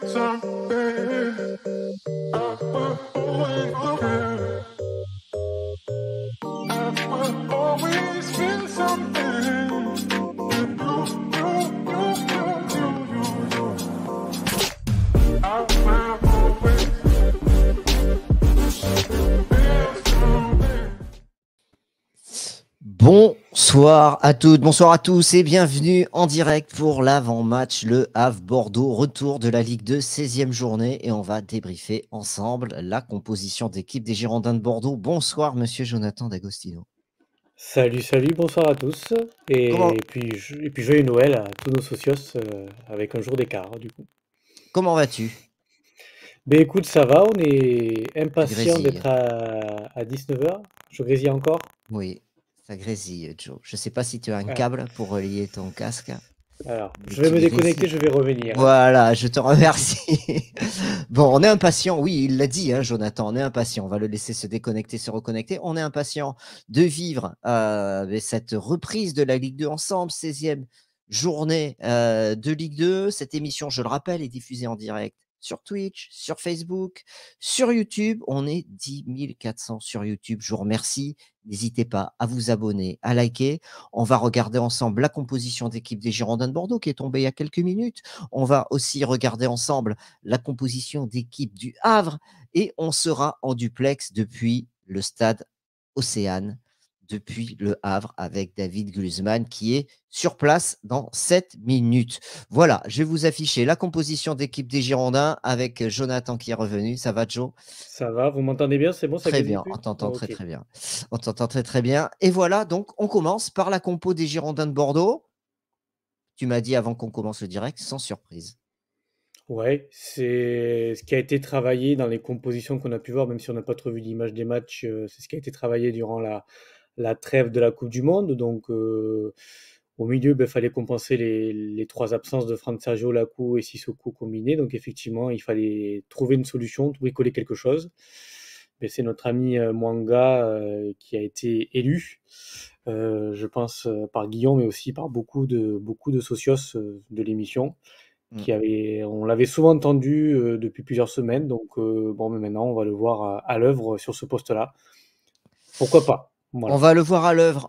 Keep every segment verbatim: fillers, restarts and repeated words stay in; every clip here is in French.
something. I will always love you. I will always feel something. You, you, you, you, you, you, you. I will always feel something. Bonsoir à toutes, bonsoir à tous et bienvenue en direct pour l'avant-match, le Havre Bordeaux, retour de la Ligue deux, seizième journée, et on va débriefer ensemble la composition d'équipe des Girondins de Bordeaux. Bonsoir monsieur Jonathan D'Agostino. Salut, salut, bonsoir à tous. Et Comment, puis, je- et puis joyeux Noël à tous nos socios euh, avec un jour d'écart, du coup. comment vas-tu? Ben écoute, ça va, on est Tu impatient grésilles. d'être à, à dix-neuf heures. Je grésille encore. Oui, ça grésille, Joe. Je ne sais pas si tu as un Ah, câble pour relier ton casque, alors, mais je vais tu me déconnecter, grésilles. je vais revenir. hein. Voilà, je te remercie. Bon, on est impatient, oui, il l'a dit, hein, Jonathan, on est impatient. On va le laisser se déconnecter, se reconnecter. On est impatient de vivre euh, cette reprise de la Ligue deux ensemble, seizième journée euh, de Ligue deux. Cette émission, je le rappelle, est diffusée en direct sur Twitch, sur Facebook, sur YouTube. On est dix mille quatre cents sur YouTube. Je vous remercie. N'hésitez pas à vous abonner, à liker. On va regarder ensemble la composition d'équipe des Girondins de Bordeaux qui est tombée il y a quelques minutes. On va aussi regarder ensemble la composition d'équipe du Havre et on sera en duplex depuis le stade Océane, depuis le Havre avec David Glusman qui est sur place dans sept minutes. Voilà, je vais vous afficher la composition d'équipe des Girondins avec Jonathan qui est revenu. Ça va, Joe? Ça va, vous m'entendez bien? C'est bon, ça Très grésille bien, on plus? t'entend très Ok. très bien. On t'entend très très bien. Et voilà, donc on commence par la compo des Girondins de Bordeaux. Tu m'as dit avant qu'on commence le direct, sans surprise. Ouais, c'est ce qui a été travaillé dans les compositions qu'on a pu voir, même si on n'a pas trop vu l'image des matchs, euh, c'est ce qui a été travaillé durant la, la trêve de la Coupe du Monde. Donc, euh, au milieu, il fallait compenser les, les trois absences de Fran Sergio, Lacou et Sissoko combinés. Donc, effectivement, il fallait trouver une solution, bricoler quelque chose. Ben, c'est notre ami euh, Mwanga euh, qui a été élu, euh, je pense, euh, par Guillaume, mais aussi par beaucoup de, beaucoup de socios euh, de l'émission Mm. qui avait, on l'avait souvent entendu euh, depuis plusieurs semaines. Donc, euh, bon, mais maintenant, on va le voir à, à l'œuvre sur ce poste-là. Pourquoi pas? On Voilà. va le voir à l'œuvre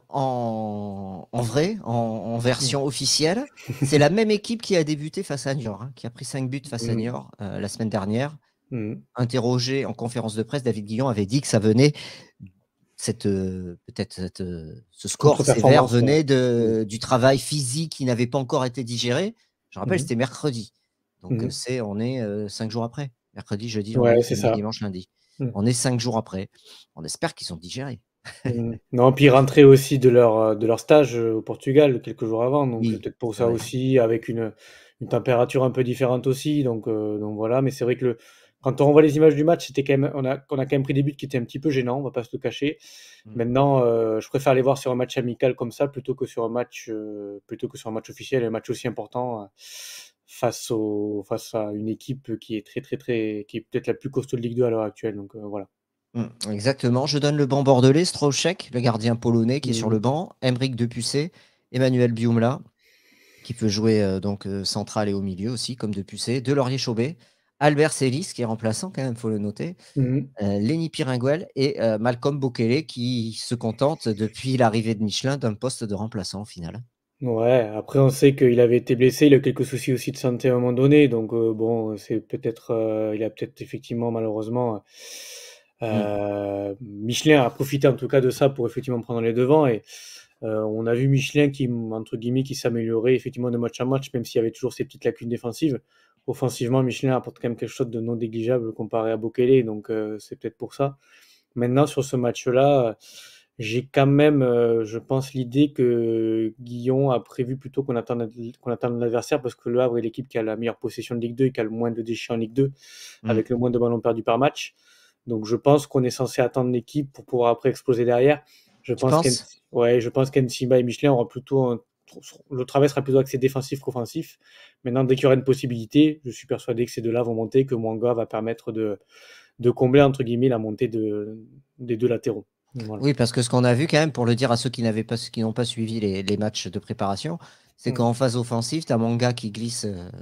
en, en vrai, en, en version officielle. C'est la même équipe qui a débuté face à Niort, hein, qui a pris cinq buts face à Mm. Niort euh, la semaine dernière. Mm. Interrogé en conférence de presse, David Guillon avait dit que ça venait, cette, euh, peut-être cette, euh, ce score sévère Contre-performance, ouais. venait Mm. de, du travail physique qui n'avait pas encore été digéré. Je rappelle, Mhm. c'était mercredi. Donc, euh, Mhm. c'est, on est euh, cinq jours après. Mercredi, jeudi, Ouais, vendredi, c'est samedi, ça. dimanche, lundi. Mm. On est cinq jours après. On espère qu'ils sont digérés. Mm. Non, puis ils rentraient aussi de leur, euh, de leur stage euh, au Portugal quelques jours avant, donc c'est Oui, peut-être pour c'est ça vrai. aussi, avec une, une température un peu différente aussi, donc, euh, donc voilà, mais c'est vrai que le, quand on revoit les images du match, c'était quand même, on a, on a quand même pris des buts qui étaient un petit peu gênants, on va pas se le cacher. Mm. Maintenant, euh, je préfère les voir sur un match amical comme ça plutôt que sur un match, euh, plutôt que sur un match officiel, un match aussi important euh, face au, face à une équipe qui est très, très, très, qui est peut-être la plus costaud de Ligue deux à l'heure actuelle, donc euh, voilà. Mm, exactement. Je donne le banc bordelais, Strauchek, le gardien polonais qui est sur Mm. le banc, Emeric Depucé, Emmanuel Biumla, qui peut jouer euh, donc euh, central et au milieu aussi, comme Depucé, Delaurier Chaubet, Albert Celis, qui est remplaçant quand même, il faut le noter, Mm. euh, Lenny Piringuel et euh, Malcolm Bokele qui se contente depuis l'arrivée de Michelin d'un poste de remplaçant au final. Ouais, après on sait qu'il avait été blessé, il a eu quelques soucis aussi de santé à un moment donné, donc euh, bon, c'est peut-être, euh, il a peut-être effectivement malheureusement, Mm. euh, Michelin a profité en tout cas de ça pour effectivement prendre les devants et euh, on a vu Michelin qui, entre guillemets, qui s'améliorait effectivement de match à match, même s'il y avait toujours ces petites lacunes défensives. Offensivement, Michelin apporte quand même quelque chose de non négligeable comparé à Bokele, donc euh, c'est peut-être pour ça. Maintenant, sur ce match-là, j'ai quand même, euh, je pense, l'idée que Guillon a prévu plutôt qu'on attende, qu'on attende l'adversaire parce que Le Havre est l'équipe qui a la meilleure possession de Ligue deux et qui a le moins de déchets en Ligue deux, Mm. avec le moins de ballons perdus par match. Donc je pense qu'on est censé attendre l'équipe pour pouvoir après exploser derrière. Je Tu pense qu'En penses? ouais, je pense qu'Ensiba et Michelin auront plutôt un- le travail sera plutôt axé défensif qu'offensif. Maintenant, dès qu'il y aura une possibilité, je suis persuadé que ces deux-là vont monter, que Mwanga va permettre de, de combler entre guillemets la montée de, des deux latéraux. Voilà. Oui, parce que ce qu'on a vu quand même, pour le dire à ceux qui n'avaient pas, qui n'ont pas suivi les, les matchs de préparation, c'est Mm. qu'en phase offensive, tu as Manga qui glisse euh,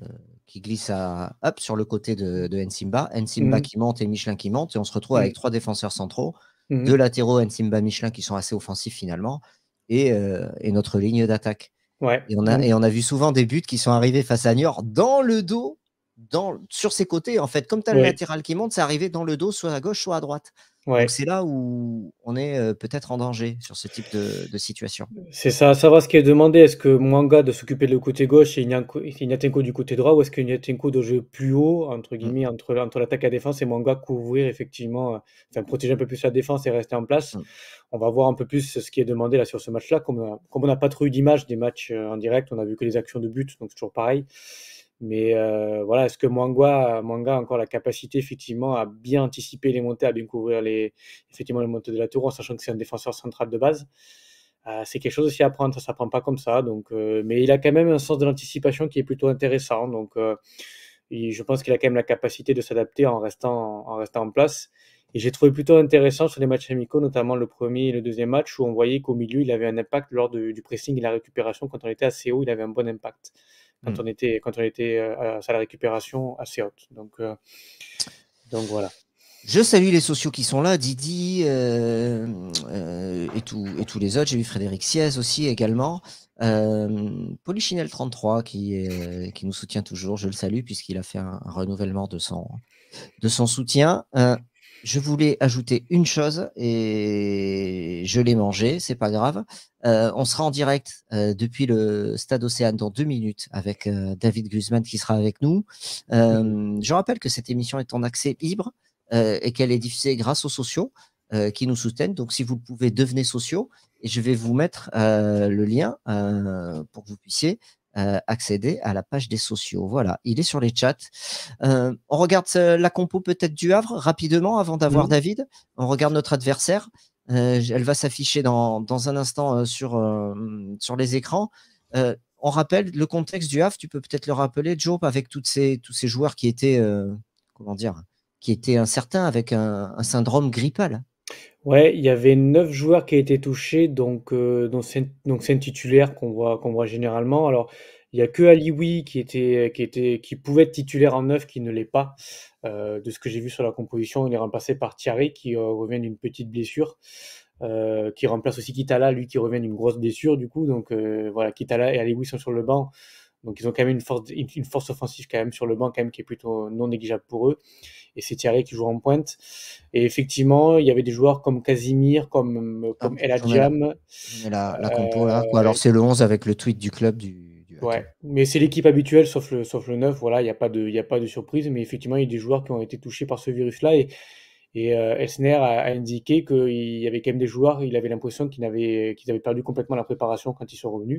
qui glisse à, hop, sur le côté de, de Nsimba. Nsimba Mhm. qui monte et Michelin qui monte. Et on se retrouve avec Mhm. trois défenseurs centraux, Mhm. deux latéraux, Nsimba, Michelin, qui sont assez offensifs finalement, et, euh, et notre ligne d'attaque. Ouais. Et on, a, Donc, et on a vu souvent des buts qui sont arrivés face à Niort dans le dos, dans, sur ses côtés. En fait, comme tu as le ouais. latéral qui monte, c'est arrivé dans le dos, soit à gauche, soit à droite. Donc Ouais. c'est là où on est euh, peut-être en danger sur ce type de, de situation. C'est ça, à savoir ce qui est demandé. Est-ce que Mwanga de s'occuper de le côté gauche et Ignatenko Ignatenko du côté droit, ou est-ce que Ignatenko doit jouer plus haut, entre Mm, guillemets, entre, entre l'attaque et la défense, et Mwanga couvrir effectivement, euh, enfin protéger un peu plus la défense et rester en place. mm. On va voir un peu plus ce qui est demandé là sur ce match-là. Comme on a- comme on n'a pas trop eu d'image des matchs euh, en direct, on a vu que les actions de but, donc c'est toujours pareil. Mais euh, voilà, est-ce que Mwanga, Mwanga a encore la capacité effectivement à bien anticiper les montées, à bien couvrir les, effectivement les montées de la tour, en sachant que c'est un défenseur central de base. Euh, c'est quelque chose aussi à apprendre, ça ne s'apprend pas comme ça. Donc, euh, mais il a quand même un sens de l'anticipation qui est plutôt intéressant. Donc, euh, il- je pense qu'il a quand même la capacité de s'adapter en restant, en restant en place. Et j'ai trouvé plutôt intéressant sur les matchs amicaux, notamment le premier et le deuxième match, où on voyait qu'au milieu, il avait un impact lors de- du pressing et la récupération. Quand on était assez haut, il avait un bon impact. Quand Mm. on était, quand on était euh, à la récupération assez haute. Donc, euh, donc voilà. Je salue les sociaux qui sont là, Didi euh, euh, et, tout, et tous les autres. J'ai vu Frédéric Siez aussi également. Euh, Polichinelle trente-trois qui, est- qui nous soutient toujours. Je le salue puisqu'il a fait un, un renouvellement de son, de son soutien. Euh, je voulais ajouter une chose et je l'ai mangé, c'est pas grave. Euh, on sera en direct euh, depuis le Stade Océane dans deux minutes avec euh, David Guzman qui sera avec nous. Euh, je rappelle que cette émission est en accès libre euh, et qu'elle est diffusée grâce aux sociaux euh, qui nous soutiennent. Donc, si vous le pouvez, devenez sociaux et je vais vous mettre euh, le lien euh, pour que vous puissiez euh, accéder à la page des sociaux. Voilà, il est sur les chats. Euh, on regarde euh, la compo peut-être du Havre rapidement avant d'avoir Mhm. David. On regarde notre adversaire. Euh, elle va s'afficher dans, dans un instant euh, sur, euh, sur les écrans. Euh, on rappelle le contexte du Havre. Tu peux peut-être le rappeler, Joe, avec toutes ces, tous ces joueurs qui étaient, euh, comment dire, qui étaient incertains avec un, un syndrome grippal. Ouais, il y avait neuf joueurs qui a été touchés, donc euh, donc c'est donc c'est un titulaire qu'on voit qu'on voit généralement. Alors il y a que Alioui qui était qui était qui pouvait être titulaire en neuf, qui ne l'est pas. Euh, de ce que j'ai vu sur la composition, il est remplacé par Thierry qui euh, revient d'une petite blessure, euh, qui remplace aussi Kitala, lui qui revient d'une grosse blessure du coup. Donc euh, voilà, Kitala et Alioui sont sur le banc. Donc ils ont quand même une force, une, une force offensive quand même sur le banc quand même qui est plutôt non négligeable pour eux. Et c'est Thierry qui joue en pointe. Et effectivement, il y avait des joueurs comme Casimir, comme, comme Hop, El je mets la, Hadjam. je mets la, la compo là. Quoi. Euh, Alors, c'est le onze avec le tweet du club du, du hack. ouais, mais c'est l'équipe habituelle sauf le, sauf le neuf. Voilà, il n'y a pas de, il y a pas de surprise. Mais effectivement, il y a des joueurs qui ont été touchés par ce virus-là. Et, et euh, Elsner a, a indiqué qu'il y avait quand même des joueurs, il avait l'impression qu'ils avaient, qu'ils avaient perdu complètement la préparation quand ils sont revenus.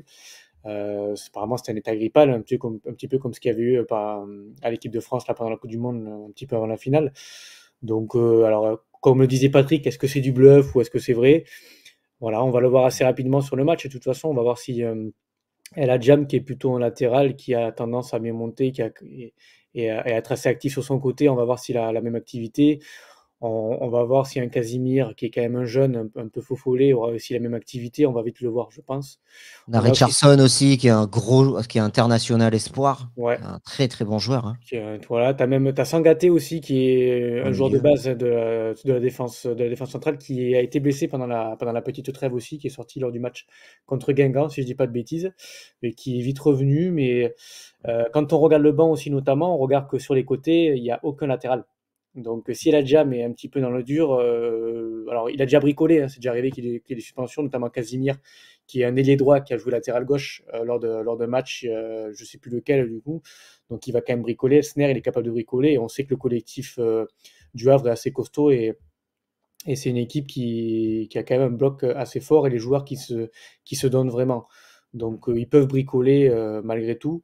Euh, apparemment, c'était un état grippal, un petit, comme, un petit peu comme ce qu'il y avait eu par, à l'équipe de France là, pendant la Coupe du Monde, un petit peu avant la finale. Donc, euh, alors, euh, comme le disait Patrick, est-ce que c'est du bluff ou est-ce que c'est vrai? Voilà, on va le voir assez rapidement sur le match. Et de toute façon, on va voir si euh, El Hadjam, qui est plutôt en latéral, qui a tendance à bien monter qui a, et, et à, et à être assez actif sur son côté, on va voir s'il a la même activité. On, on va voir si un Casimir, qui est quand même un jeune, un, un peu faux follet, aura aussi la même activité. On va vite le voir, je pense. On a On a aussi, Richardson aussi, qui est un gros, qui est international espoir. ouais, Un très très bon joueur. Hein, qui, euh, voilà, t'as même t'as Sangaté aussi, qui est au un joueur de milieu. base de la, de la défense de la défense centrale, qui a été blessé pendant la pendant la petite trêve aussi, qui est sorti lors du match contre Guingamp, si je dis pas de bêtises, et qui est vite revenu. Mais euh, quand on regarde le banc aussi, notamment, on regarde que sur les côtés, il n'y a aucun latéral. Donc si El Hadjam est un petit peu dans le dur, euh, alors il a déjà bricolé, hein, c'est déjà arrivé qu'il ait, qu'il ait des suspensions, notamment Casimir, qui est un ailier droit qui a joué latéral gauche euh, lors de lors d'un match, euh, je sais plus lequel du coup. Donc il va quand même bricoler. Elsner, il est capable de bricoler. Et on sait que le collectif euh, du Havre est assez costaud. Et, et c'est une équipe qui, qui a quand même un bloc assez fort et les joueurs qui se, qui se donnent vraiment. Donc euh, ils peuvent bricoler euh, malgré tout.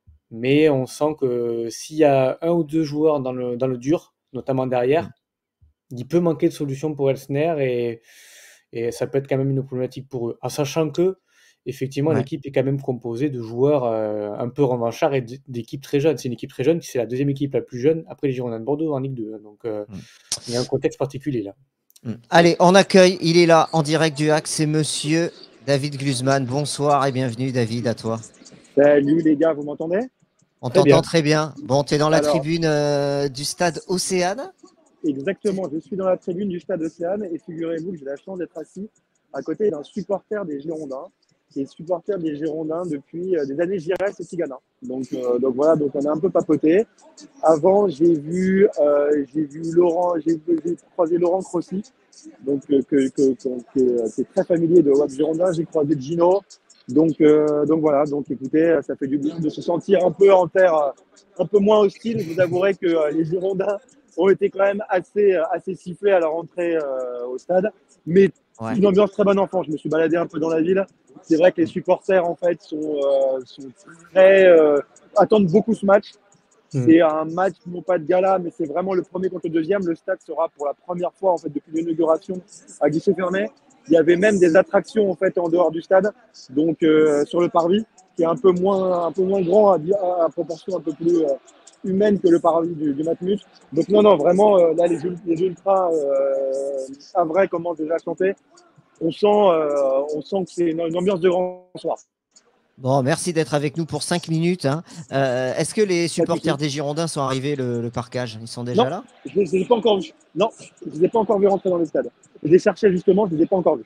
Mais on sent que s'il y a un ou deux joueurs dans le, dans le dur, notamment derrière, il peut manquer de solutions pour Elsner. Et, et ça peut être quand même une problématique pour eux. En sachant que effectivement, Ouais. l'équipe est quand même composée de joueurs euh, un peu revanchards et d'équipes très jeunes. C'est une équipe très jeune, c'est la deuxième équipe la plus jeune après les Girondins de Bordeaux en Ligue deux. Donc, euh, Mm. il y a un contexte particulier là. Mm. Allez, on accueille, il est là en direct du hack, c'est monsieur David Glusman. Bonsoir et bienvenue David, à toi. Salut les gars, vous m'entendez? On Très t'entend bien. très bien. Bon, tu es dans la Alors, tribune euh, du stade Océane. exactement, je suis dans la tribune du stade Océane et figurez-vous que j'ai la chance d'être assis à côté d'un supporter des Girondins, qui est supporter des Girondins depuis euh, des années Giresse et Tigana. Donc, euh, donc voilà, donc on a un peu papoté. Avant, j'ai vu, euh, j'ai vu Laurent, j'ai j'ai croisé Laurent Crossi, donc euh, que, que, que- que- qui est très familier de Web Girondin. J'ai croisé Gino. Donc, euh, donc voilà, donc écoutez, ça fait du bien de se sentir un peu en terre, euh, un peu moins hostile. Je vous avouerai que euh, les Girondins ont été quand même assez, euh, assez sifflés à leur entrée euh, au stade. Mais Ouais. une ambiance très bonne enfant. Je me suis baladé un peu dans la ville. C'est vrai que les supporters, en fait, sont, euh, sont très, euh, attendent beaucoup ce match. Mm. C'est un match, non pas de gala, mais c'est vraiment le premier contre le deuxième. Le stade sera pour la première fois, en fait, depuis l'inauguration à guichet fermé. Il y avait même des attractions, en fait, en dehors du stade. Donc, euh, sur le parvis, qui est un peu moins, un peu moins grand, à, à, à proportion un peu plus euh, humaine que le parvis du, du Matmut. Donc, non, non, vraiment, euh, là, les, les ultras, euh, à vrai, commencent déjà à chanter. On sent, euh, on sent que c'est une, une ambiance de grand soir. Bon, merci d'être avec nous pour cinq minutes. Hein. Euh, Est-ce que les Pas de supporters souci. des Girondins sont arrivés le, le parquage? Ils sont déjà Non, là? je ne les ai pas encore vus. Non, je ne les ai pas encore vus rentrer dans le stade. Je les cherchais justement, je ne les ai pas encore vus.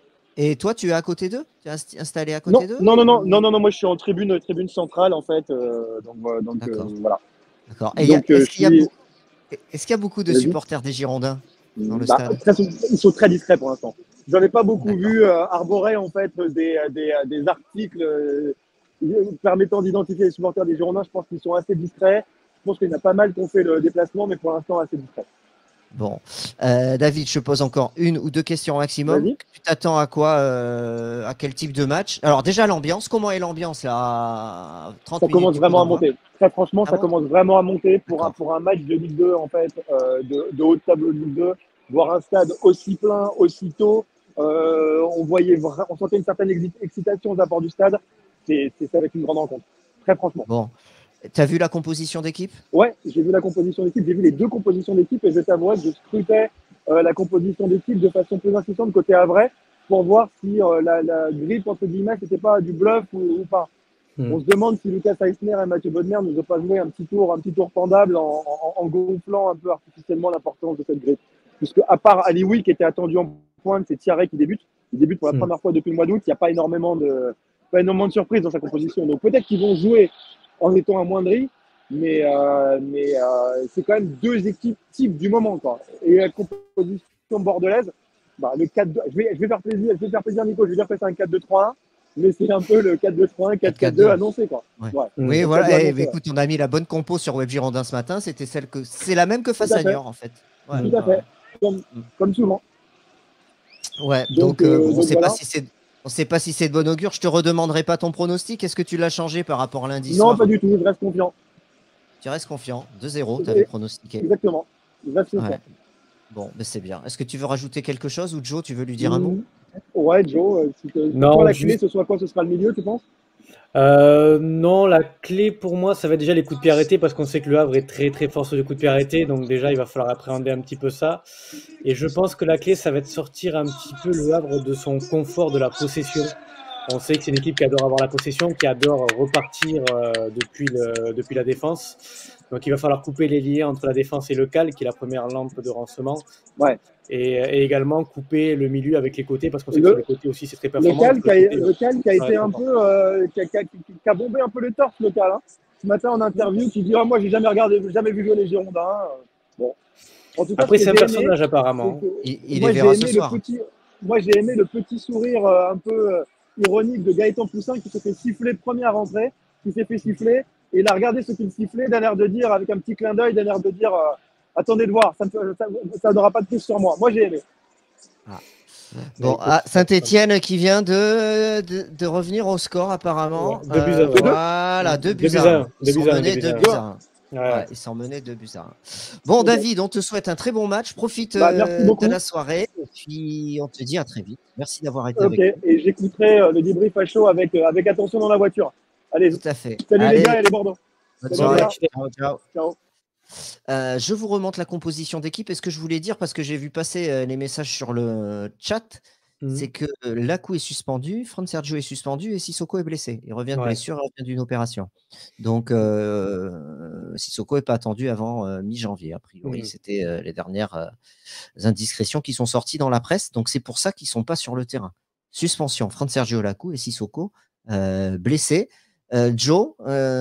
Et toi, tu es à côté d'eux? Tu es inst- installé à Non, côté d'eux non, non, non, non, ou... non, non, moi je suis en tribune, tribune centrale en fait. Euh, donc euh, donc euh, D'accord, voilà. d'accord. Et il y a- Donc euh, est-ce je qu'il y a, suis. beau- est-ce qu'il y a beaucoup de Vas-y. supporters des Girondins dans le Bah, stade? très- ils sont très discrets pour l'instant. J'en ai pas beaucoup D'accord. vu euh, arborer en fait des, des, des articles euh, permettant d'identifier les supporters des Girondins. Je pense qu'ils sont assez discrets. Je pense qu'il y en a pas mal qui ont fait le déplacement, mais pour l'instant assez discrets. Bon. Euh, David, je te pose encore une ou deux questions maximum. Vas-y. Tu t'attends à quoi, euh, à quel type de match? Alors déjà l'ambiance, comment est l'ambiance là, à trente Ça minutes commence du coup vraiment à d'envoi? monter. Très franchement, Ah ça bon? commence vraiment à monter pour un, D'accord. pour un match de Ligue deux, en fait, euh, de, de haut de tableau de Ligue deux. Voir un stade aussi plein, aussi tôt, euh, on, voyait vra- on sentait une certaine exi- excitation aux abords du stade. C'est c'est ça avec une grande rencontre. Très franchement. Bon. Tu as vu la composition d'équipe? Ouais, j'ai vu la composition d'équipe, j'ai vu les deux compositions d'équipe et je t'avouerai que je scrutais euh, la composition d'équipe de façon plus insistante côté Havrais pour voir si euh, la, la grippe, entre guillemets, c'était pas du bluff ou, ou pas. Mm. On se demande si Lucas Eisner et Mathieu Bodmer ne ont pas joué un petit tour, un petit tour pendable en, en, en gonflant un peu artificiellement l'importance de cette grille. Puisque à part Alioui qui était attendu en pointe, c'est Thierry qui débute. Il débute pour la Mm. première fois depuis le mois d'août. Il n'y a pas énormément de, pas énormément de surprises dans sa composition. Donc peut-être qu'ils vont jouer en étant amoindris, mais, euh, mais euh, c'est quand même deux équipes types du moment, quoi. Et la composition bordelaise, bah, le quatre deux, je vais, je vais faire plaisir, je vais faire plaisir Nico, je vais dire que c'est un quatre deux trois un. Mais c'est un peu le quatre deux trois un, quatre quatre deux quatre quatre-deux. annoncé, quoi. Ouais. Ouais. Mm. Oui, Le voilà. quatre deux Eh, annoncé, bah, ouais. écoute, on a mis la bonne compo sur Web Girondin ce matin. C'était celle que c'est la même que face Tout à à fait. Niort en fait. Ouais, Mm. Tout à ouais, fait. Comme, ouais. comme souvent. Ouais, Donc, donc, euh, euh, bon, on donc sait pas voilà. si c'est on sait pas si c'est de bon augure. Je te redemanderai pas ton pronostic. Est-ce que tu l'as changé par rapport à lundi Non, pas soir? du tout. Je reste confiant. Tu restes confiant. deux zéro, tu avais Et- pronostiqué. Exactement. Je reste Ouais. confiant. Bon, ben c'est bien. Est-ce que tu veux rajouter quelque chose ou Joe, tu veux lui dire un mot? Mm. Ouais, Joe, euh, si te- pour toi, Non, la clé, juste. ce soit quoi? Ce sera le milieu, tu penses? Euh, non, la clé pour moi, ça va être déjà les coups de pied arrêtés parce qu'on sait que le Havre est très très fort sur les coups de pied arrêtés. Donc déjà, il va falloir appréhender un petit peu ça. Et je pense que la clé, ça va être sortir un petit peu le Havre de son confort de la possession. On sait que c'est une équipe qui adore avoir la possession, qui adore repartir euh, depuis, le, depuis la défense. Donc il va falloir couper les liens entre la défense et le cal, qui est la première lampe de renseignement. Ouais. Et, et également couper le milieu avec les côtés, parce qu'on sait que sur Le, les côtés aussi, c'est très le performant. cal Donc qui a, le côté, le cal qui a ça va été être un important. peu, euh, qui, a, qui a- qui a bombé un peu les torses, le cal. Hein. Ce matin, en interview, qui dit ah, moi, j'ai jamais regardé, jamais vu jouer les Girondins. Bon. En tout cas, Après, ce c'est que un j'ai aimé, personnage c'est apparemment. que Il, il les moi, j'ai verra ce aimé le soir. petit, moi, j'ai aimé le petit sourire euh, un peu euh, ironique de Gaëtan Poussin qui s'est fait siffler première rentrée, qui s'est fait siffler, et il a regardé ce qu'il sifflait d'un air de dire, avec un petit clin d'œil, d'un air de dire euh, attendez de voir, ça ne ça, ça n'aura pas de prise sur moi. Moi, j'ai aimé. Ah. Mais Bon, écoute, ah, Saint-Étienne qui vient de, de, de revenir au score apparemment. ouais, deux buts à Euh, un, ouais. voilà, deux Deux buts buts à à un. un, Ils deux sont buts à un, deux menés buts deux à un. buts à un. Ouais, Ouais, ouais. ils sont menés deux buts à un. Bon, Ok. David, on te souhaite un très bon match. Profite Bah, merci euh, de beaucoup. la soirée et puis on te dit à très vite. Merci d'avoir été Ok, avec nous. et j'écouterai euh, le débrief à chaud avec, euh, avec attention dans la voiture. Allez, Tout à fait. salut les gars Allez, et les Bordeaux. bonne Salut les soirée. gars. Ciao, ciao. Ciao. Euh, je vous remonte la composition d'équipe. Et ce que je voulais dire, parce que j'ai vu passer euh, les messages sur le chat, Mmh. c'est que Lakou est suspendu, Fran Sergio est suspendu et Sissoko est blessé. Il revient de Ouais. blessure, il revient d'une opération. Donc, heu, Sissoko est pas attendu avant, heu, mi-janvier. A priori, Mmh. c'était, heu, les dernières, heu, indiscrétions qui sont sorties dans la presse. Donc c'est pour ça qu'ils sont pas sur le terrain. Suspension, Fran Sergio Lakou et Sissoko, heu, blessés. Heu, Joe,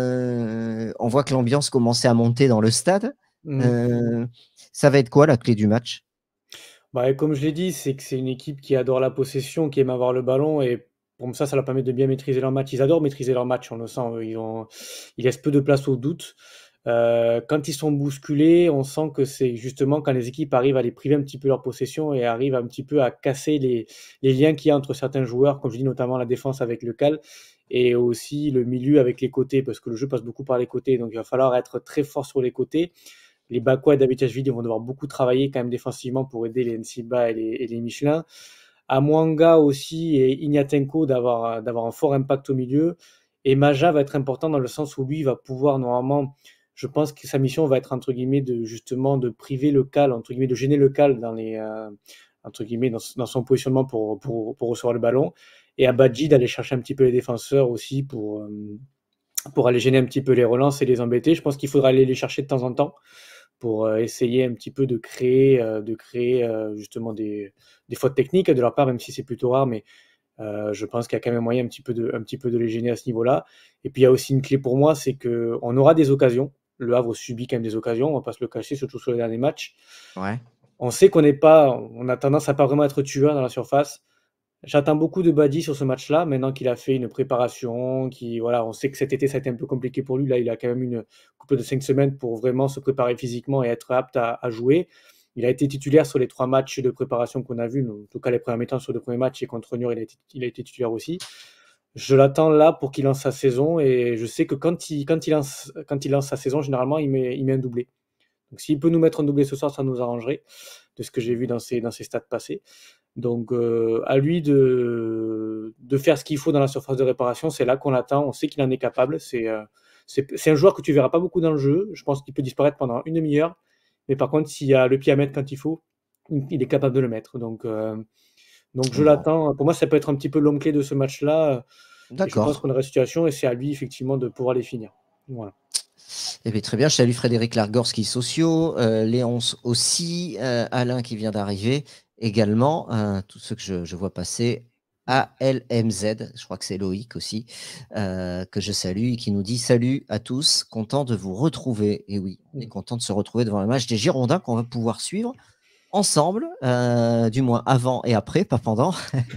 heu, on voit que l'ambiance commençait à monter dans le stade. Mmh. Heu, ça va être quoi la clé du match? Bah, et comme je l'ai dit, c'est que c'est une équipe qui adore la possession, qui aime avoir le ballon et pour ça, ça leur permet de bien maîtriser leur match. Ils adorent maîtriser leur match, on le sent, eux, ils ont ils laissent peu de place au doute. Heu, quand ils sont bousculés, on sent que c'est justement quand les équipes arrivent à les priver un petit peu leur possession et arrivent un petit peu à casser les les liens qu'il y a entre certains joueurs, comme je dis notamment la défense avec le cal et aussi le milieu avec les côtés, parce que le jeu passe beaucoup par les côtés, donc il va falloir être très fort sur les côtés. Les Bakois et Davidiashvili, ils vont devoir beaucoup travailler quand même défensivement pour aider les Nsiba et les, et les Michelin. À Mwanga aussi et Ignatenko d'avoir d'avoir un fort impact au milieu. Et Maja va être important dans le sens où lui va pouvoir normalement, je pense que sa mission va être entre guillemets de justement de priver le cal, entre guillemets de gêner le cal dans les euh, entre guillemets dans, dans son positionnement pour, pour, pour recevoir le ballon. Et à Badji d'aller chercher un petit peu les défenseurs aussi pour, euh, pour aller gêner un petit peu les relances et les embêter. Je pense qu'il faudra aller les chercher de temps en temps pour euh, essayer un petit peu de créer, euh, de créer euh, justement des, des fautes techniques de leur part, même si c'est plutôt rare, mais euh, je pense qu'il y a quand même moyen un petit peu de, un petit peu de les gêner à ce niveau-là. Et puis il y a aussi une clé pour moi, c'est qu'on aura des occasions. Le Havre subit quand même des occasions, on va pas se le cacher, surtout sur les derniers matchs. Ouais. On sait qu'on n'est pas, on a tendance à pas vraiment être tueur dans la surface. J'attends beaucoup de Badi sur ce match-là, maintenant qu'il a fait une préparation, qui, voilà, on sait que cet été ça a été un peu compliqué pour lui. Là, il a quand même une couple de cinq semaines pour vraiment se préparer physiquement et être apte à, à jouer. Il a été titulaire sur les trois matchs de préparation qu'on a vus, en tout cas les premiers mi-temps sur les premiers matchs et contre Niort, il a été, il a été titulaire aussi. Je l'attends là pour qu'il lance sa saison et je sais que quand il, quand il, lance, quand il lance sa saison, généralement, il met, il met un doublé. Donc s'il peut nous mettre un doublé ce soir, ça nous arrangerait, de ce que j'ai vu dans ses, dans ses stats passés. Donc euh, à lui de, de faire ce qu'il faut dans la surface de réparation, c'est là qu'on l'attend, on sait qu'il en est capable, c'est euh, c'est un joueur que tu verras pas beaucoup dans le jeu, je pense qu'il peut disparaître pendant une demi-heure, mais par contre s'il y a le pied à mettre quand il faut, il est capable de le mettre. Donc, euh, donc je Bon, l'attends, pour moi ça peut être un petit peu l'homme clé de ce match-là, et je pense d'accord. qu'on a la situation et c'est à lui effectivement de pouvoir les finir. Voilà. Eh bien, très bien. Je salue Frédéric Largorski, socio, euh, Léonce aussi, euh, Alain qui vient d'arriver également, euh, tous ceux que je, je vois passer. A L M Z, je crois que c'est Loïc aussi, euh, que je salue et qui nous dit salut à tous, content de vous retrouver. Et oui, on est content de se retrouver devant le match des Girondins qu'on va pouvoir suivre ensemble, euh, du moins avant et après, pas pendant,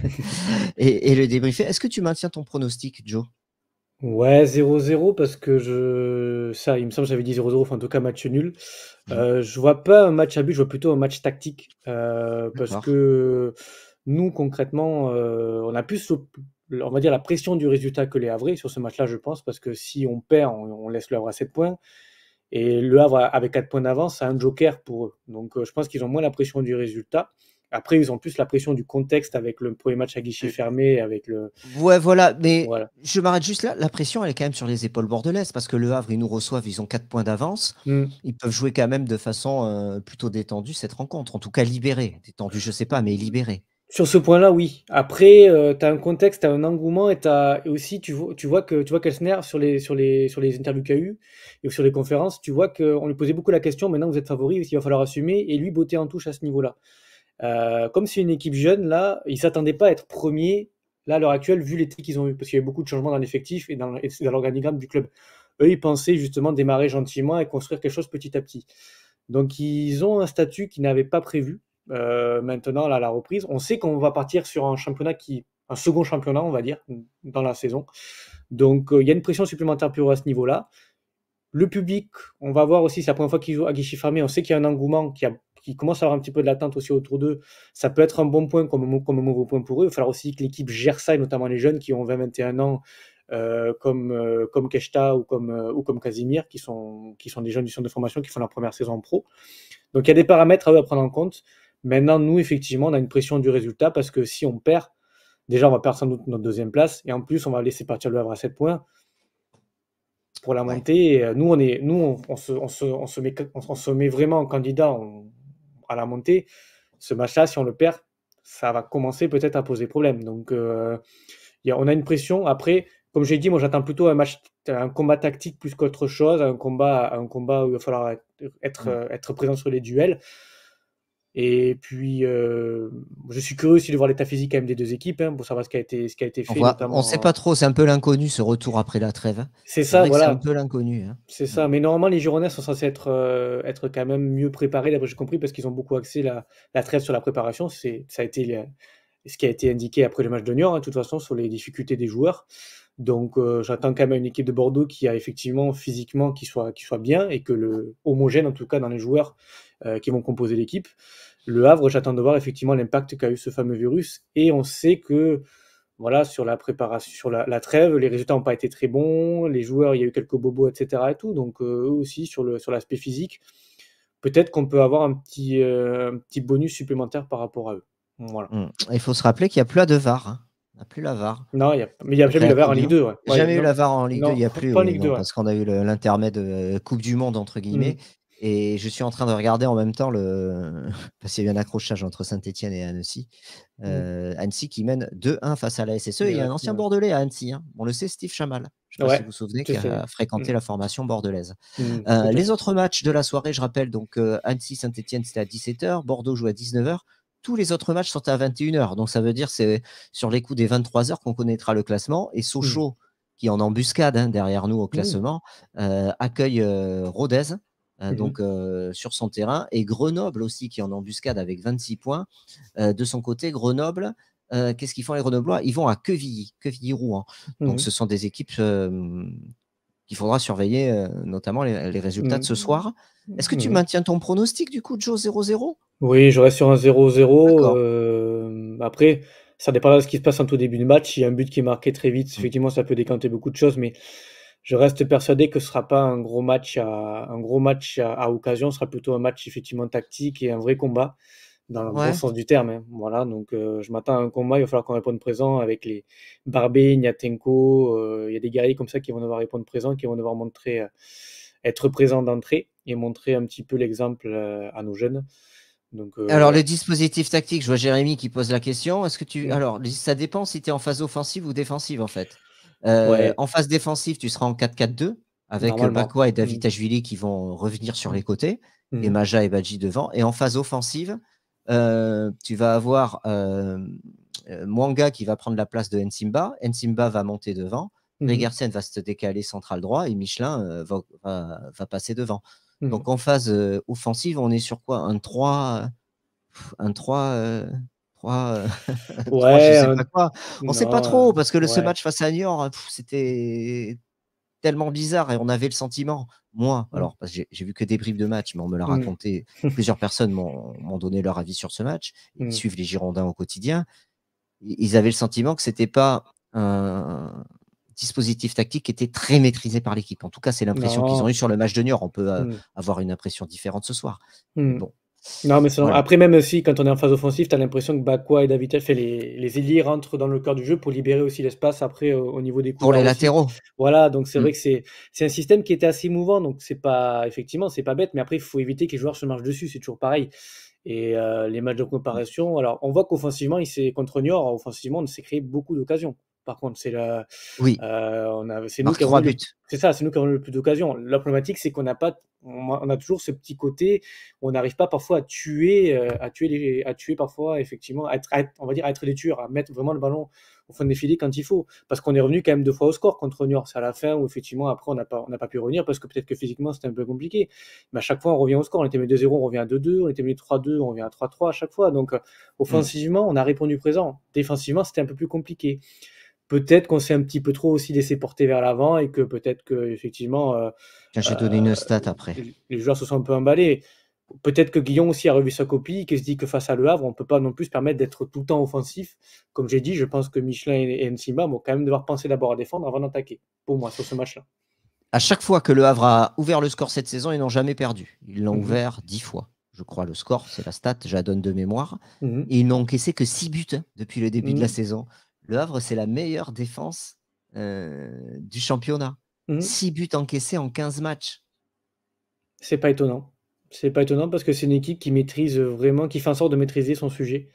et, et le débriefer. Est-ce que tu maintiens ton pronostic, Joe? Ouais, zéro zéro parce que je ça, il me semble que j'avais dit zéro zéro, enfin en tout cas match nul. Mhm. Euh, je vois pas un match à but, je vois plutôt un match tactique euh, parce D'accord. que nous concrètement, euh, on a plus le- on va dire la pression du résultat que les Havrais sur ce match-là, je pense, parce que si on perd, on, on laisse le Havre à sept points et le Havre avec quatre points d'avance, c'est un joker pour eux. Donc euh, je pense qu'ils ont moins la pression du résultat. Après, ils ont plus la pression du contexte avec le premier match à guichet Euh, fermé, avec le Ouais, voilà, mais voilà. je m'arrête juste là. La pression, elle est quand même sur les épaules bordelaises parce que Le Havre, ils nous reçoivent, ils ont quatre points d'avance. Hmm. Ils peuvent jouer quand même de façon euh, plutôt détendue cette rencontre, en tout cas libérée. Détendue, je sais pas, mais libérée. Sur ce point-là, oui. Après, euh, tu as un contexte, tu as un engouement et, t'as- et aussi tu vois, tu vois que tu vois qu'Elsner sur les, sur, les, sur les interviews qu'il y a eu et sur les conférences, tu vois qu'on lui posait beaucoup la question, maintenant vous êtes favori, il va falloir assumer, et lui bottait en touche à ce niveau-là. Euh, comme c'est une équipe jeune, là, ils s'attendaient pas à être premiers, là, à l'heure actuelle, vu l'été qu'ils ont eu, parce qu'il y avait beaucoup de changements dans l'effectif et dans, et dans l'organigramme du club. Eux, ils pensaient justement démarrer gentiment et construire quelque chose petit à petit. Donc, ils ont un statut qu'ils n'avaient pas prévu. Euh, maintenant, là, à la reprise, on sait qu'on va partir sur un championnat qui, un second championnat, on va dire, dans la saison. Donc, euh, il y a une pression supplémentaire pour eux à ce niveau-là. Le public, on va voir aussi, c'est la première fois qu'ils jouent à guichet fermé. On sait qu'il y a un engouement qui, a, qui commence à avoir un petit peu de l'attente aussi autour d'eux. Ça peut être un bon point comme, comme un mauvais point pour eux. Il va falloir aussi que l'équipe gère ça, et notamment les jeunes qui ont vingt vingt et un ans, euh, comme, euh, comme Keshta ou comme, euh, ou comme Casimir, qui sont, qui sont des jeunes du centre de formation qui font leur première saison en pro. Donc il y a des paramètres à eux à prendre en compte. Maintenant, nous, effectivement, on a une pression du résultat parce que si on perd, déjà, on va perdre sans doute notre deuxième place. Et en plus, on va laisser partir le Havre à sept points pour la Ouais. montée. Et, euh, nous, on, est, nous on, on, se, on, se, on, se met, on, on se met vraiment en candidat on- à la montée. Ce match-là, si on le perd, ça va commencer peut-être à poser problème. Donc, euh, il y a- on a une pression. Après, comme j'ai dit, moi j'attends plutôt un match, un combat tactique plus qu'autre chose, un combat, un combat où il va falloir être, être, Mm. euh, être présent sur les duels. Et puis, euh, je suis curieux aussi de voir l'état physique quand même des deux équipes, hein, pour savoir ce qui a été, ce qui a été On fait, voit, on sait notamment. pas euh, trop, c'est un peu l'inconnu ce retour après la trêve, hein. C'est C'est ça, vrai que c'est un voilà. peu l'inconnu, hein. C'est Mm. ça, mais normalement les Girondins sont censés être, euh, être quand même mieux préparés, d'après ce que j'ai compris, parce qu'ils ont beaucoup axé la, la trêve sur la préparation. C'est, ça a été le- ce qui a été indiqué après le match de Niort, hein, de toute façon, sur les difficultés des joueurs. Donc euh, j'attends quand même une équipe de Bordeaux qui a effectivement physiquement qui soit, qui soit bien et que le homogène en tout cas dans les joueurs euh, qui vont composer l'équipe. Le Havre, j'attends de voir effectivement l'impact qu'a eu ce fameux virus, et on sait que voilà, sur la préparation, sur la, la trêve, les résultats n'ont pas été très bons, les joueurs, il y a eu quelques bobos, et cetera et tout. Donc, euh, eux aussi, sur le, sur l'aspect physique, peut-être qu'on peut avoir un petit, euh, un petit bonus supplémentaire par rapport à eux. Voilà. Mm. Il faut se rappeler qu'il n'y a plus à de V A R, hein. Il n'y a plus la V A R. Non, il y a, mais il n'y a Après jamais eu la la V A R en Coupe du Ligue Monde. deux. Ouais. Ouais, Jamais eu non, la V A R en Ligue deux, il non, n'y a plus, pas en oui, Ligue deux. non, Ouais. parce qu'on a eu le- l'intermède euh, Coupe du Monde, entre guillemets. Mm. Et je suis en train de regarder en même temps le. Parce qu'il y a eu un accrochage entre Saint-Etienne et Annecy. Mm. Euh, Annecy qui mène deux un face à la S S E. Et il y a un ancien Exactement. Bordelais à Annecy, hein. On le sait, Steve Chamal. Je ne sais pas si vous Ouais, vous souvenez, je qui sais. a fréquenté Mm. la formation bordelaise. Mm, Euh, tout à les fait. autres matchs de la soirée, je rappelle, donc euh, Annecy-Saint-Etienne, c'était à dix-sept heures. Bordeaux joue à dix-neuf heures. Tous les autres matchs sont à vingt et une heures. Donc ça veut dire c'est sur les coups des vingt-trois heures qu'on connaîtra le classement. Et Mm. Sochaux, qui est en embuscade, hein, derrière nous au Mm. classement, euh, accueille euh, Rodez, euh, Mhm. donc euh, sur son terrain, et Grenoble aussi qui est en embuscade avec vingt-six points. Euh, de son côté, Grenoble, euh, qu'est-ce qu'ils font les Grenoblois? Ils vont à Quevilly, Quevilly-Rouen. Donc Mhm. ce sont des équipes euh, qu'il faudra surveiller, euh, notamment les, les résultats de ce Mm. soir. Est-ce que tu Mhm. maintiens ton pronostic du coup, Joe, zéro zéro? Oui, je reste sur un zéro zéro. D'accord. euh, Après, ça dépendra de ce qui se passe en tout début de match. Il y a un but qui est marqué très vite. Mm. Effectivement, ça peut décanter beaucoup de choses, mais je reste persuadé que ce sera pas un gros match à, un gros match à, à occasion. Ce sera plutôt un match effectivement tactique et un vrai combat dans le bon Ouais. sens du terme, hein. Voilà, donc euh, je m'attends à un combat. Il va falloir qu'on réponde présent avec les Barbé, Gnatenko. euh, Il y a des guerriers comme ça qui vont devoir répondre présent, qui vont devoir montrer, euh, être présents d'entrée et montrer un petit peu l'exemple euh, à nos jeunes. Donc, euh, Alors, voilà. le dispositif tactique, je vois Jérémy qui pose la question. Est-ce que tu. Mm. Alors, ça dépend si tu es en phase offensive ou défensive, en fait. Euh, Ouais, en phase défensive, tu seras en quatre quatre deux avec euh, normalement. Bakwa et Mm. Davitashvili qui vont revenir sur les côtés et Mm. Maja et Badji devant. Et en phase offensive, euh, tu vas avoir euh, euh, Mwanga qui va prendre la place de Nsimba. Nsimba va monter devant. Mhm. Gregersen va se décaler central droit et Michelin euh, va, va, va passer devant. Mm. Donc, en phase euh, offensive, on est sur quoi? Un trois. Un trois, euh, trois, euh, trois, je Ouais, sais un- pas quoi. On sait pas non, trop euh, parce que le, ce ouais. match face à Niort, pff, c'était tellement bizarre et on avait le sentiment, moi, Mm. alors parce que j'ai j'ai vu que des briefs de match, mais on me l'a Mm. raconté, plusieurs personnes m'ont m'ont donné leur avis sur ce match, ils Mm. suivent les Girondins au quotidien, I- ils avaient le sentiment que c'était pas un dispositif tactique qui était très maîtrisé par l'équipe. En tout cas, c'est l'impression qu'ils ont eu Non. sur le match de Niort. On peut euh, Mm. avoir une impression différente ce soir. Mais Mm. bon, Non, mais c'est normal. voilà. Après, même aussi, quand on est en phase offensive, tu as l'impression que Bakwa et Davitel, fait les, les ailiers rentrent dans le cœur du jeu pour libérer aussi l'espace après euh, au niveau des Pour les couloirs aussi. latéraux. Voilà, donc c'est Mm. vrai que c'est c'est un système qui était assez mouvant, donc c'est pas effectivement c'est pas bête, mais après il faut éviter que les joueurs se marchent dessus, c'est toujours pareil. Et euh, les matchs de préparation, alors on voit qu'offensivement, il s'est contre Niort, offensivement, on s'est créé beaucoup d'occasions. Par contre, c'est la, Oui, euh, on a, c'est nous marque qui avons trois eu le, buts. c'est ça, c'est nous qui avons eu le plus d'occasions. La problématique, c'est qu'on n'a pas, on a, on a toujours ce petit côté où on n'arrive pas parfois à tuer, euh, à tuer les, à tuer parfois effectivement, à être, à être- on va dire à être des tueurs, à mettre vraiment le ballon au fond des filets quand il faut. Parce qu'on est revenu quand même deux fois au score contre Niort. C'est à la fin où effectivement après on n'a pas, on n'a pas pu revenir parce que peut-être que physiquement c'était un peu compliqué. Mais à chaque fois on revient au score. On était mis deux zéro, on revient à deux deux, on était mis trois deux, on revient à trois trois à chaque fois. Donc euh, Mm. offensivement, on a répondu présent. Défensivement, c'était un peu plus compliqué. Peut-être qu'on s'est un petit peu trop aussi laissé porter vers l'avant et que peut-être que effectivement euh, Tiens, j'ai donné euh, une stat après. les les joueurs se sont un peu emballés. Peut-être que Guillon aussi a revu sa copie, qui se dit que face à Le Havre, on ne peut pas non plus se permettre d'être tout le temps offensif. Comme j'ai dit, je pense que Michelin et et Nsimba vont quand même devoir penser d'abord à défendre avant d'attaquer, pour moi, sur ce match-là. À chaque fois que le Havre a ouvert le score cette saison, ils n'ont jamais perdu. Ils l'ont Mhm. ouvert dix fois. Je crois le score, c'est la stat, je la donne de mémoire. Mhm. Et ils n'ont encaissé que six buts hein, depuis le début de la Mhm. saison. Le Havre, c'est la meilleure défense euh, du championnat. Mhm. six buts encaissés en quinze matchs. C'est pas étonnant. C'est pas étonnant parce que c'est une équipe qui maîtrise vraiment, qui fait en sorte de maîtriser son sujet.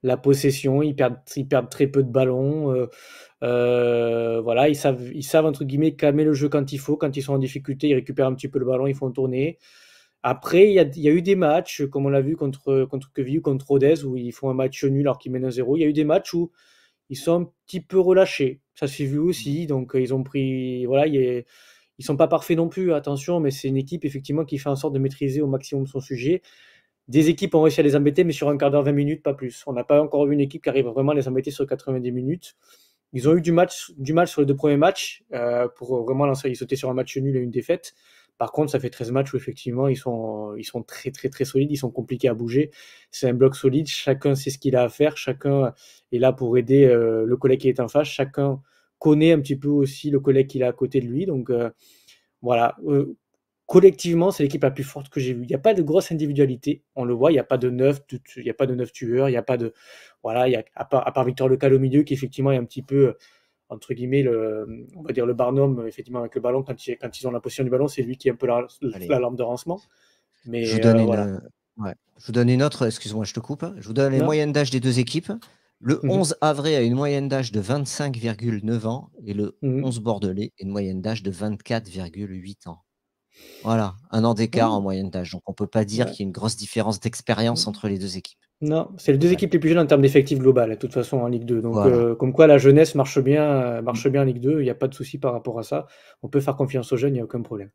la possession, ils perdent, ils perdent très peu de ballons. Euh, euh, voilà, ils savent, ils savent, entre guillemets, calmer le jeu quand il faut. Quand ils sont en difficulté, ils récupèrent un petit peu le ballon, ils font tourner. Après, il y a, il y a eu des matchs, comme on l'a vu contre, contre Quevilly ou contre Rodez, où ils font un match nul alors qu'ils mènent un zéro. Il y a eu des matchs où ils sont un petit peu relâchés. Ça s'est vu aussi. Donc, euh, ils ont pris. Voilà, il y a- ils sont pas parfaits non plus, attention, mais c'est une équipe, effectivement, qui fait en sorte de maîtriser au maximum son sujet. Des équipes ont réussi à les embêter, mais sur un quart d'heure, vingt minutes, pas plus. On n'a pas encore vu une équipe qui arrive vraiment à les embêter sur quatre-vingt-dix minutes. Ils ont eu du, match, du mal sur les deux premiers matchs euh, pour vraiment lancer. Ils sautaient sur un match nul et une défaite. Par contre, ça fait treize matchs où effectivement ils sont, ils sont très très très solides, ils sont compliqués à bouger. C'est un bloc solide, chacun sait ce qu'il a à faire, chacun est là pour aider euh, le collègue qui est en face, chacun connaît un petit peu aussi le collègue qu'il a à côté de lui. Donc euh, voilà, euh, collectivement, c'est l'équipe la plus forte que j'ai vue. Il n'y a pas de grosse individualité, on le voit, il n'y a pas de neuf, il n'y a pas de neuf tueurs, il n'y a pas de. Voilà, il y a, à, part, à part Victor Lecal au milieu qui effectivement est un petit peu entre guillemets, le, on va dire le Barnum, effectivement, avec le ballon, quand, il, quand ils ont la possession du ballon, c'est lui qui est un peu la, la lampe de lancement. Mais Je vous donne euh, une, voilà. ouais. Je vous donne une autre, excuse-moi, je te coupe. Je vous donne les Non. moyennes d'âge des deux équipes. Le Mhm. onze Havrais a une moyenne d'âge de vingt-cinq virgule neuf ans et le Mhm. onze Bordelais a une moyenne d'âge de vingt-quatre virgule huit ans. Voilà, un an d'écart Mhm. en moyenne d'âge. Donc on ne peut pas dire Ouais. qu'il y a une grosse différence d'expérience entre les deux équipes. Non, c'est les deux Ouais. équipes les plus jeunes en termes d'effectifs global, de toute façon, en Ligue deux. Donc, Voilà. euh, comme quoi la jeunesse marche bien, euh, marche bien en Ligue deux, il n'y a pas de souci par rapport à ça. On peut faire confiance aux jeunes, il n'y a aucun problème.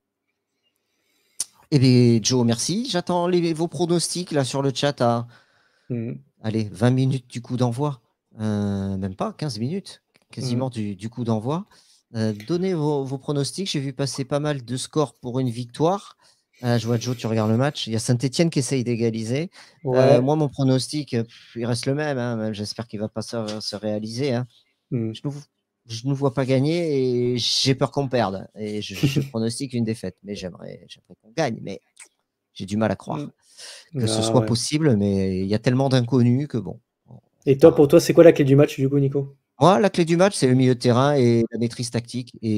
Eh bien, Joe, merci. J'attends les, vos pronostics là sur le chat à Mhm. allez, vingt minutes du coup d'envoi. Euh, même pas, quinze minutes, quasiment Mhm. du, du coup d'envoi. Euh, donnez vos, vos pronostics. J'ai vu passer pas mal de scores pour une victoire. Euh, je vois Joe, tu regardes le match. Il y a Saint-Etienne qui essaye d'égaliser. Ouais. Euh, moi, mon pronostic, pff, il reste le même. Hein. J'espère qu'il ne va pas se, se réaliser. Hein. Mhm. Je ne je ne vois pas gagner et j'ai peur qu'on perde. Et je, je pronostique une défaite. Mais j'aimerais j'aimerais qu'on gagne. Mais j'ai du mal à croire que ce Ah, soit ouais. possible. Mais il y a tellement d'inconnus que bon. Et toi, pour toi, c'est quoi la clé du match, du coup, Nico? Moi, la clé du match, c'est le milieu de terrain et la maîtrise tactique. Mhm.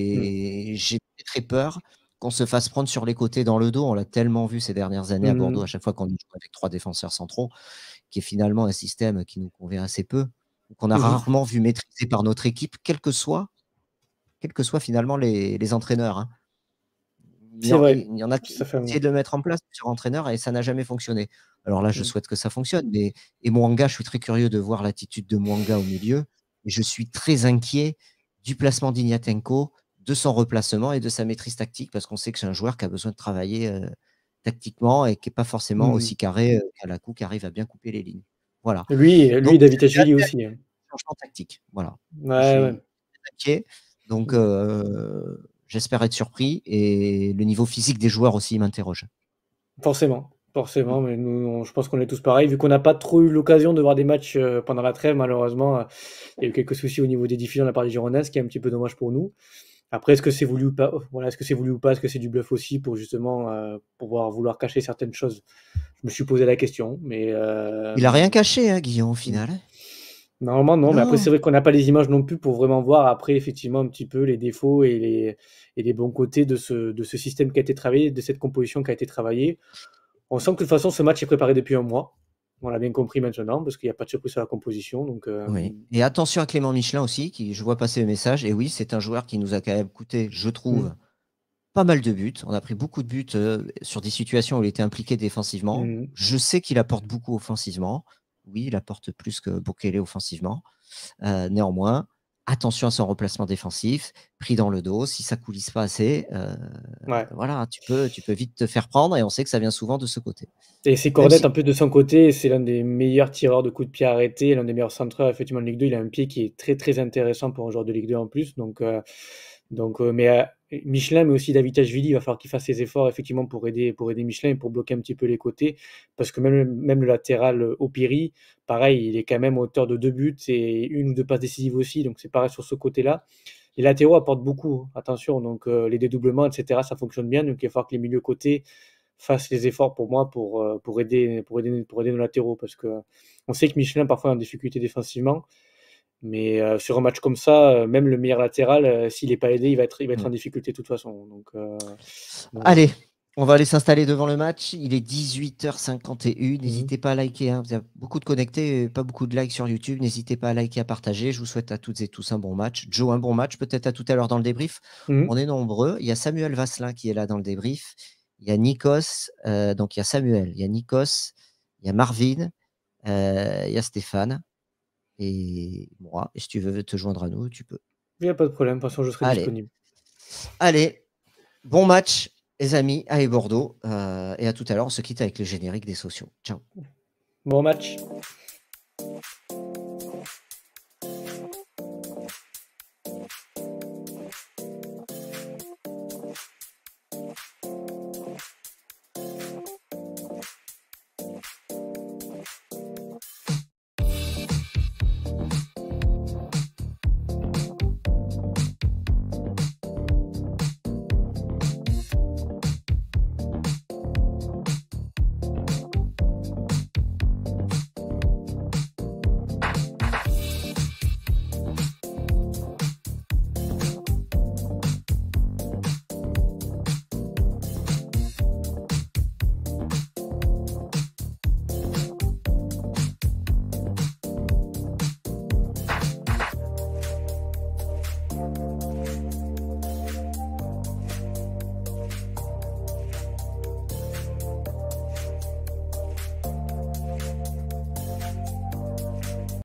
Et j'ai très peur qu'on se fasse prendre sur les côtés dans le dos. On l'a tellement vu ces dernières années à Bordeaux, à Mhm. chaque fois qu'on joue avec trois défenseurs centraux, qui est finalement un système qui nous convient assez peu, qu'on a Mhm. rarement vu maîtrisé par notre équipe, quels que soient, quels que soient finalement les, les entraîneurs. Hein. Il y C'est en, vrai, il y en a qui ça ont fait un essayé moment. de le mettre en place sur entraîneur et ça n'a jamais fonctionné. Alors là, je Mhm. souhaite que ça fonctionne. Mais, et Mwanga, je suis très curieux de voir l'attitude de Mwanga au milieu. Et je suis très inquiet du placement d'Ignatenko, de son replacement et de sa maîtrise tactique parce qu'on sait que c'est un joueur qui a besoin de travailler euh, tactiquement et qui n'est pas forcément Mhm. aussi carré euh, qu'à la coup, qui arrive à bien couper les lignes. Voilà. Lui, lui, Donc, j'ai hâte Davidashvili d'un aussi. Hein. changement tactique. Voilà. Je Ouais, ouais. suis inquiet. Donc, Mhm. euh, j'espère être surpris et le niveau physique des joueurs aussi m'interroge. Forcément, forcément, mais nous, on- je pense qu'on est tous pareils. Vu qu'on n'a pas trop eu l'occasion de voir des matchs euh, pendant la trêve, malheureusement, euh, il y a eu quelques soucis au niveau des diffusions de la part des Girondins, ce qui est un petit peu dommage pour nous. Après, est-ce que c'est voulu ou pas? Voilà, est-ce que c'est voulu ou pas? Est-ce que c'est du bluff aussi pour justement euh, pouvoir vouloir cacher certaines choses? Je me suis posé la question, mais euh, Il a rien caché, hein, Guillaume, au final. Hein. normalement non. Mais après, Non. c'est vrai qu'on n'a pas les images non plus pour vraiment voir après effectivement un petit peu les défauts et les, et les bons côtés de ce, de ce système qui a été travaillé, de cette composition qui a été travaillée. On sent que de toute façon, ce match est préparé depuis un mois. On l'a bien compris maintenant, parce qu'il n'y a pas de surprise sur la composition. Donc, euh, Oui. Et attention à Clément Michelin aussi, qui je vois passer le message. Et oui, c'est un joueur qui nous a quand même coûté, je trouve, mm, pas mal de buts. On a pris beaucoup de buts euh, sur des situations où il était impliqué défensivement. mm, Je sais qu'il apporte beaucoup offensivement. Oui, il apporte plus que Bokele offensivement. Euh, néanmoins, attention à son replacement défensif, pris dans le dos. Si ça coulisse pas assez, euh, ouais. voilà, tu peux, tu peux vite te faire prendre. Et on sait que ça vient souvent de ce côté. Et c'est Même Cornet, si en plus de son côté, c'est l'un des meilleurs tireurs de coups de pied arrêtés, l'un des meilleurs centreurs effectivement de Ligue deux. Il a un pied qui est très très intéressant pour un joueur de Ligue deux en plus. Donc, euh, donc euh, mais euh, Michelin, mais aussi Davidashvili, il va falloir qu'il fasse ses efforts effectivement pour aider, pour aider Michelin et pour bloquer un petit peu les côtés. Parce que même, même le latéral euh, Opiri, pareil, il est quand même auteur de deux buts et une ou deux passes décisives aussi. Donc c'est pareil sur ce côté-là. Les latéraux apportent beaucoup, attention. Donc euh, les dédoublements, et cetera, ça fonctionne bien. Donc il va falloir que les milieux côtés fassent les efforts pour moi pour, euh, pour, aider, pour, aider, pour aider nos latéraux. Parce que on sait que Michelin parfois est en difficulté défensivement. Mais euh, sur un match comme ça, euh, même le meilleur latéral, euh, s'il n'est pas aidé, il va être, il va être en difficulté de toute façon. Donc, euh, donc voilà. allez, On va aller s'installer devant le match. Il est dix-huit heures cinquante et une. Mhm. N'hésitez pas à liker, hein. Vous avez beaucoup de connectés, pas beaucoup de likes sur YouTube. N'hésitez pas à liker, à partager. Je vous souhaite à toutes et tous un bon match. Joe, un bon match. Peut-être à tout à l'heure dans le débrief. Mhm. On est nombreux. Il y a Samuel Vasselin qui est là dans le débrief. Il y a Nikos. euh, donc, il y a Samuel. Il y a Nikos. Il y a Marvin. euh, il y a Stéphane. Et moi. Et si tu veux te joindre à nous, tu peux. Il n'y a pas de problème, de toute façon, je serai Allez. disponible. Allez. Bon match, les amis. Allez, Bordeaux. Euh, et à tout à l'heure. On se quitte avec le générique des sociaux. Ciao. Bon match.